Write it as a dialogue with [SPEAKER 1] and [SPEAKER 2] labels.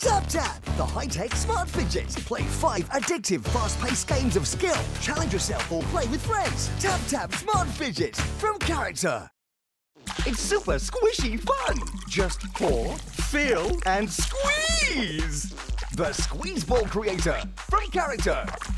[SPEAKER 1] Tap Tap, the high-tech smart fidget. Play 5 addictive, fast-paced games of skill. Challenge yourself or play with friends. Tap Tap Smart Fidget from Character. It's super squishy fun. Just pour, fill, and squeeze. The Squeeze Ball Creator from Character.